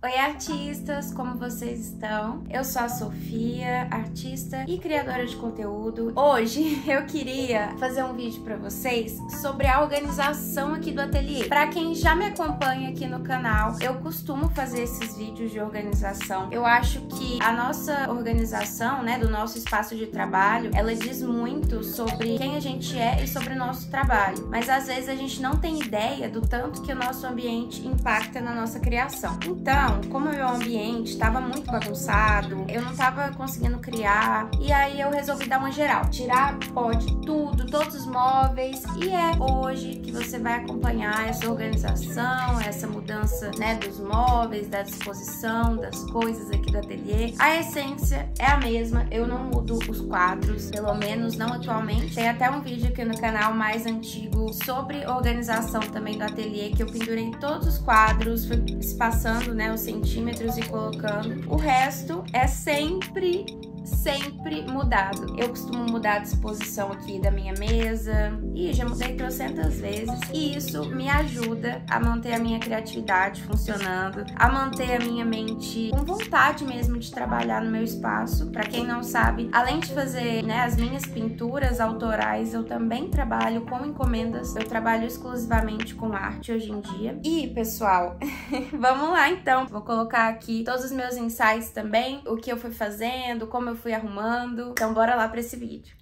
Oi artistas, como vocês estão? Eu sou a Sofia, artista e criadora de conteúdo. Hoje eu queria fazer um vídeo pra vocês sobre a organização aqui do ateliê. Pra quem já me acompanha aqui no canal, eu costumo fazer esses vídeos de organização. Eu acho que a nossa organização, né, do nosso espaço de trabalho, ela diz muito sobre quem a gente é e sobre o nosso trabalho. Mas às vezes a gente não tem ideia do tanto que o nosso ambiente impacta na nossa criação. Então, como o meu ambiente estava muito bagunçado, eu não estava conseguindo criar, e aí eu resolvi dar uma geral, tirar pó de tudo, todos os móveis, e é hoje que você vai acompanhar essa organização, essa mudança, né, dos móveis, da disposição, das coisas aqui do ateliê. A essência é a mesma, eu não mudo os quadros, pelo menos não atualmente. Tem até um vídeo aqui no canal mais antigo sobre organização também do ateliê, que eu pendurei todos os quadros, fui espaçando, né, os centímetros e colocando. O resto é sempre mudado. Eu costumo mudar a disposição aqui da minha mesa e já mudei trocentas vezes, e isso me ajuda a manter a minha criatividade funcionando, a manter a minha mente com vontade mesmo de trabalhar no meu espaço. Pra quem não sabe, além de fazer, né, as minhas pinturas autorais, eu também trabalho com encomendas. Eu trabalho exclusivamente com arte hoje em dia. E pessoal, vamos lá então. Vou colocar aqui todos os meus insights também, o que eu fui fazendo, como eu fui arrumando. Então bora lá para esse vídeo.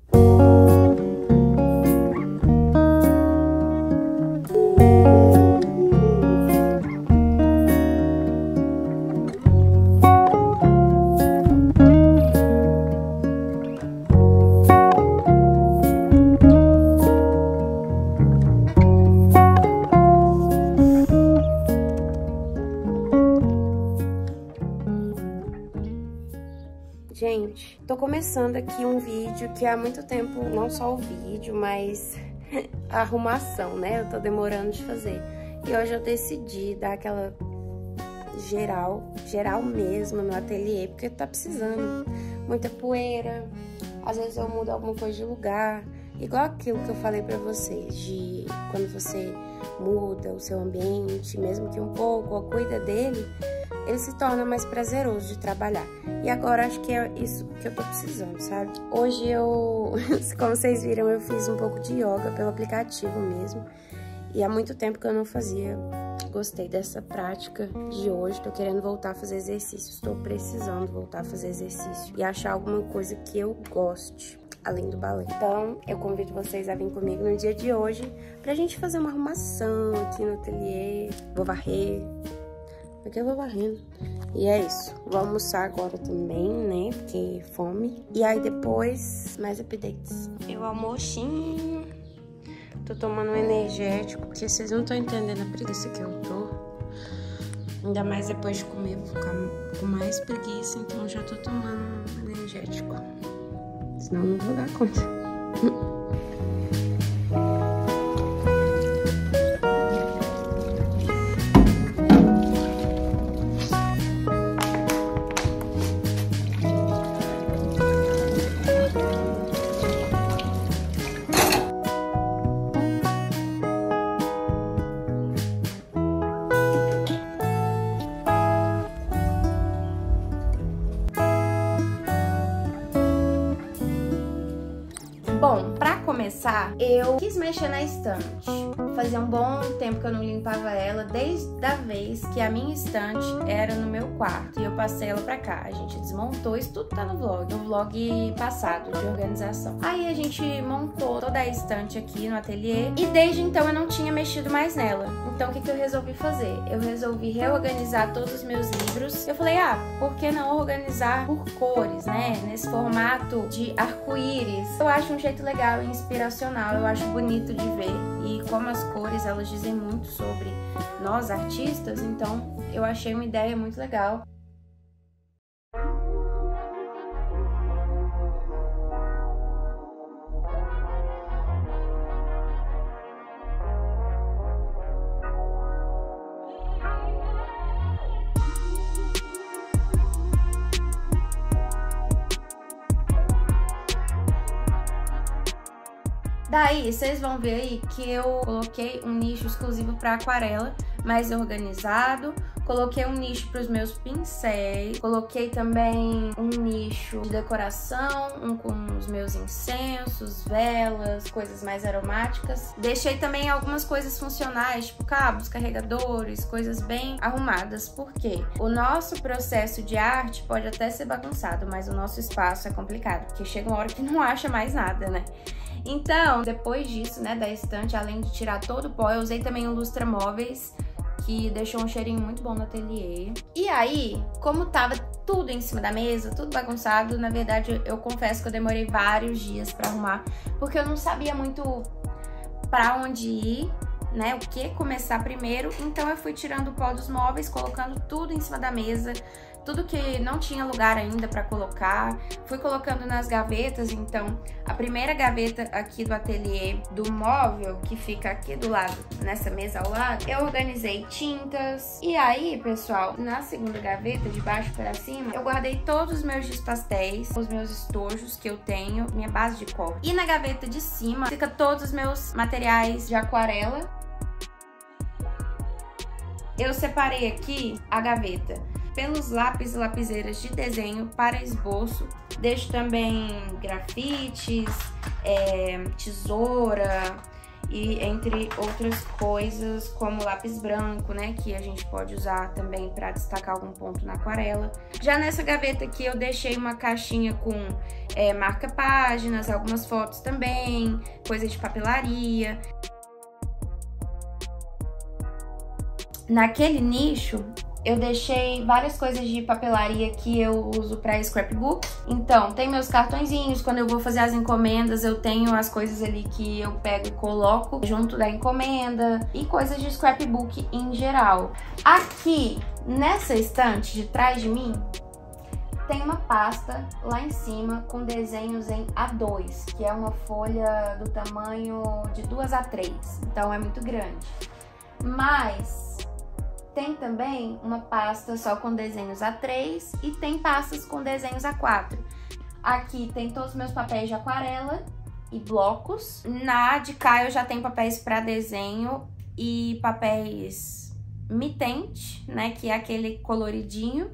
Gente, tô começando aqui um vídeo que há muito tempo, não só o vídeo, mas a arrumação, né? Eu tô demorando de fazer. E hoje eu decidi dar aquela geral mesmo no ateliê, porque tá precisando. Muita poeira, às vezes eu mudo alguma coisa de lugar. Igual aquilo que eu falei pra vocês, de quando você muda o seu ambiente, mesmo que um pouco, ou cuida dele, ele se torna mais prazeroso de trabalhar. E agora acho que é isso que eu tô precisando, sabe? Hoje como vocês viram, eu fiz um pouco de yoga pelo aplicativo mesmo. E há muito tempo que eu não fazia. Gostei dessa prática de hoje. Tô querendo voltar a fazer exercício. Estou precisando voltar a fazer exercício e achar alguma coisa que eu goste, além do balé. Então, eu convido vocês a vir comigo no dia de hoje pra gente fazer uma arrumação aqui no ateliê. Vou varrer. Aqui eu vou varrendo. E é isso. Vou almoçar agora também, né? Porque fome. E aí depois, mais updates. Eu almoxinho. Tô tomando um energético, porque vocês não estão entendendo a preguiça que eu tô. Ainda mais depois de comer, vou ficar com mais preguiça. Então já tô tomando um energético. Senão não vou dar conta. Bom, pra começar, eu quis mexer na estante. Fazia um bom tempo que eu não limpava ela, desde a vez que a minha estante era no meu quarto e eu passei ela pra cá. A gente desmontou, isso tudo tá no vlog passado de organização. Aí a gente montou toda a estante aqui no ateliê e desde então eu não tinha mexido mais nela. Então o que eu resolvi fazer? Eu resolvi reorganizar todos os meus livros. Eu falei, por que não organizar por cores, né? Nesse formato de arco-íris. Eu acho um jeito legal e inspiracional, eu acho bonito de ver. E como as cores, elas dizem muito sobre nós artistas, então eu achei uma ideia muito legal. Daí, vocês vão ver aí que eu coloquei um nicho exclusivo para aquarela, mais organizado, Coloquei um nicho para os meus pincéis. Coloquei também um nicho de decoração, um com os meus incensos, velas, coisas mais aromáticas. Deixei também algumas coisas funcionais, tipo cabos, carregadores, coisas bem arrumadas. Por quê? O nosso processo de arte pode até ser bagunçado, mas o nosso espaço é complicado, porque chega uma hora que não acha mais nada, né? Então, depois disso, né, da estante, além de tirar todo o pó, eu usei também o lustra-móveis, que deixou um cheirinho muito bom no ateliê. E aí, como tava tudo em cima da mesa, tudo bagunçado, na verdade, eu confesso que eu demorei vários dias pra arrumar, porque eu não sabia muito pra onde ir, né, o que começar primeiro. Então eu fui tirando o pó dos móveis, colocando tudo em cima da mesa, tudo que não tinha lugar ainda pra colocar, fui colocando nas gavetas. Então a primeira gaveta aqui do ateliê do móvel, que fica aqui do lado, nessa mesa ao lado, eu organizei tintas. E aí, pessoal, na segunda gaveta, de baixo para cima, eu guardei todos os meus giz pastéis, os meus estojos que eu tenho, minha base de corte. E na gaveta de cima fica todos os meus materiais de aquarela. Eu separei aqui a gaveta pelos lápis e lapiseiras de desenho para esboço. Deixo também grafites, tesoura e entre outras coisas, como lápis branco, né, que a gente pode usar também para destacar algum ponto na aquarela. Já nessa gaveta aqui eu deixei uma caixinha com marca-páginas, algumas fotos também, coisa de papelaria. Naquele nicho eu deixei várias coisas de papelaria que eu uso para scrapbook. Então, tem meus cartõezinhos, quando eu vou fazer as encomendas, eu tenho as coisas ali que eu pego e coloco junto da encomenda, e coisas de scrapbook em geral. Aqui, nessa estante de trás de mim, tem uma pasta lá em cima com desenhos em A2, que é uma folha do tamanho de 2x3, então é muito grande. Mas tem também uma pasta só com desenhos A3 e tem pastas com desenhos A4. Aqui tem todos os meus papéis de aquarela e blocos. Na de cá eu já tenho papéis para desenho e papéis mitente, né, que é aquele coloridinho.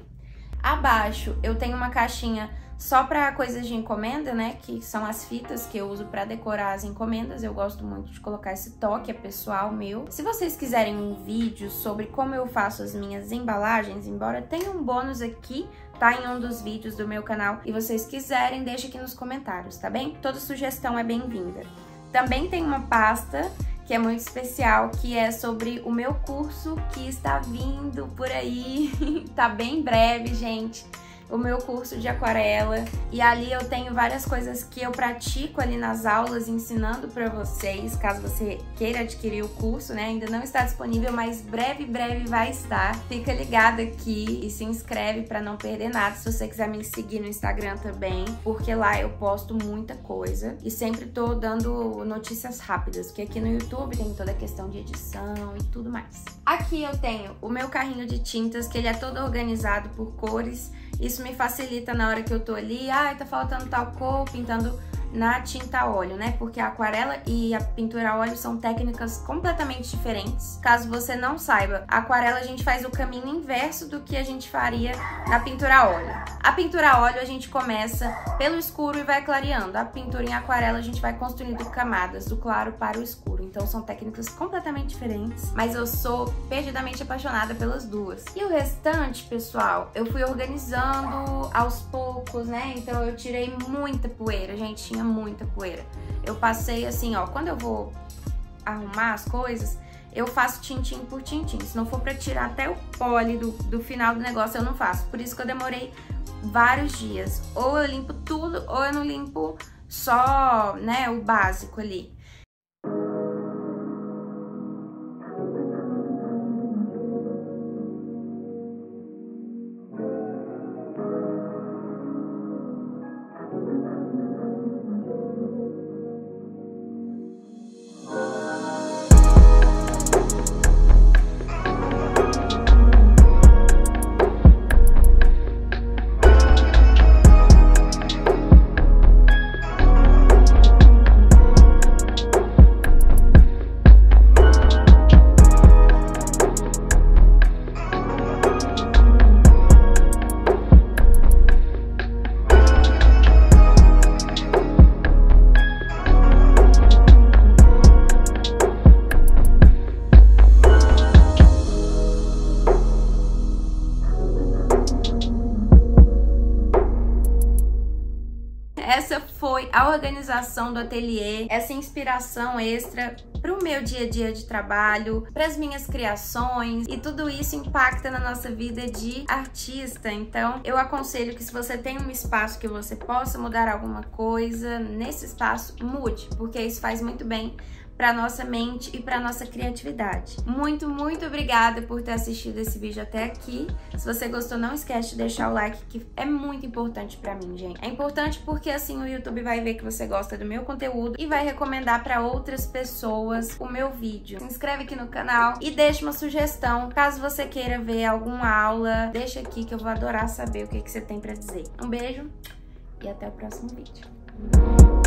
Abaixo eu tenho uma caixinha só para coisas de encomenda, né, que são as fitas que eu uso para decorar as encomendas. Eu gosto muito de colocar esse toque, é pessoal meu. Se vocês quiserem um vídeo sobre como eu faço as minhas embalagens, embora tenha um bônus aqui, tá, em um dos vídeos do meu canal, e vocês quiserem, deixa aqui nos comentários, tá bem? Toda sugestão é bem-vinda. Também tem uma pasta que é muito especial, que é sobre o meu curso que está vindo por aí, tá bem breve, gente. O meu curso de aquarela, e ali eu tenho várias coisas que eu pratico ali nas aulas, ensinando pra vocês, caso você queira adquirir o curso, né? Ainda não está disponível, mas breve vai estar. Fica ligado aqui e se inscreve pra não perder nada, se você quiser me seguir no Instagram também, porque lá eu posto muita coisa e sempre tô dando notícias rápidas, porque aqui no YouTube tem toda a questão de edição e tudo mais. Aqui eu tenho o meu carrinho de tintas, que ele é todo organizado por cores. Isso me facilita na hora que eu tô ali, tá faltando tal cor, pintando na tinta a óleo, né? Porque a aquarela e a pintura a óleo são técnicas completamente diferentes. Caso você não saiba, a aquarela a gente faz o caminho inverso do que a gente faria na pintura a óleo. A pintura a óleo a gente começa pelo escuro e vai clareando. A pintura em aquarela a gente vai construindo camadas, do claro para o escuro. Então são técnicas completamente diferentes, mas eu sou perdidamente apaixonada pelas duas. E o restante, pessoal, eu fui organizando aos poucos, né? Então eu tirei muita poeira, gente, tinha muita poeira. Eu passei assim, ó, quando eu vou arrumar as coisas, eu faço tintim por tintim. Se não for pra tirar até o pó ali do final do negócio, eu não faço. Por isso que eu demorei vários dias. Ou eu limpo tudo, ou eu não limpo só, né, o básico ali. organização do ateliê, essa inspiração extra para o meu dia a dia de trabalho, para as minhas criações, e tudo isso impacta na nossa vida de artista. Então eu aconselho que, se você tem um espaço que você possa mudar alguma coisa nesse espaço, mude, porque isso faz muito bem para nossa mente e para nossa criatividade. Muito obrigada por ter assistido esse vídeo até aqui. Se você gostou, não esquece de deixar o like, que é muito importante para mim, gente. É importante porque assim o YouTube vai ver que você gosta do meu conteúdo e vai recomendar para outras pessoas o meu vídeo. Se inscreve aqui no canal e deixa uma sugestão. Caso você queira ver alguma aula, deixa aqui que eu vou adorar saber o que você tem para dizer. Um beijo e até o próximo vídeo.